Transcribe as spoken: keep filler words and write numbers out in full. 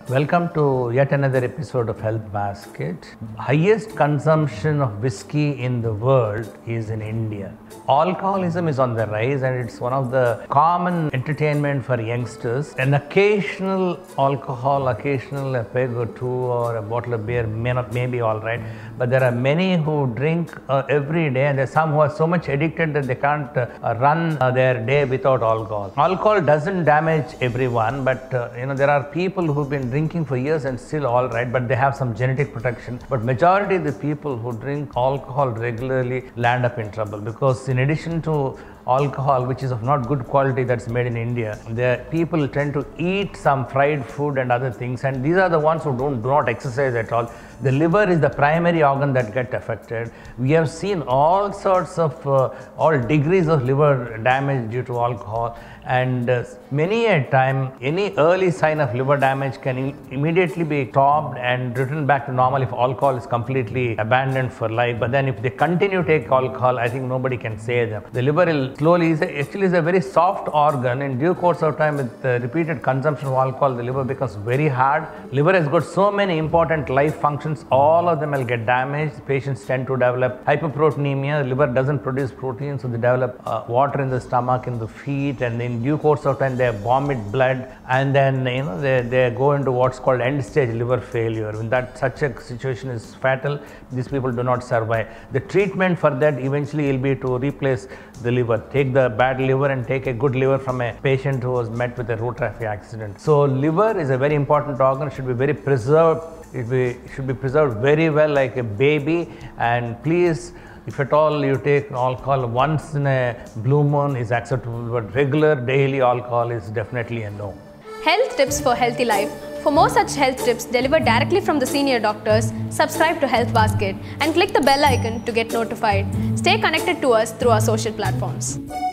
Welcome to yet another episode of Health Basket. Highest consumption of whiskey in the world is in India. Alcoholism is on the rise and it's one of the common entertainment for youngsters. An occasional alcohol, occasional a peg or two or a bottle of beer may not may be all right, but there are many who drink uh, every day, and there are some who are so much addicted that they can't uh, run uh, their day without alcohol. Alcohol doesn't damage everyone, but uh, you know there are people who've been drinking for years and still all right, but they have some genetic protection. But majority of the people who drink alcohol regularly land up in trouble, because in addition to alcohol, which is of not good quality, that's made in India, the people tend to eat some fried food and other things, and these are the ones who don't do not exercise at all. The liver is the primary organ that get affected. We have seen all sorts of uh, all degrees of liver damage due to alcohol, and uh, many a time any early sign of liver damage can im- immediately be stopped and returned back to normal if alcohol is completely abandoned for life. But then if they continue to take alcohol, I think nobody can save them. The liver will slowly, is a, actually is a very soft organ. In due course of time, with uh, repeated consumption of alcohol, the liver becomes very hard. Liver has got so many important life functions, all of them will get damaged. Patients tend to develop hyperproteinemia. The liver doesn't produce protein, so they develop uh, water in the stomach, in the feet, and in due course of time they vomit blood, and then you know they, they go into what's called end stage liver failure. When that such a situation is fatal, these people do not survive. The treatment for that eventually will be to replace the liver. Take the bad liver and take a good liver from a patient who was met with a road traffic accident. So liver is a very important organ, should be very preserved. It be, should be preserved very well like a baby, and please, if at all you take alcohol once in a blue moon is acceptable, but regular daily alcohol is definitely a no. Health tips for healthy life. For more such health tips delivered directly from the senior doctors, subscribe to Health Basket and click the bell icon to get notified. Stay connected to us through our social platforms.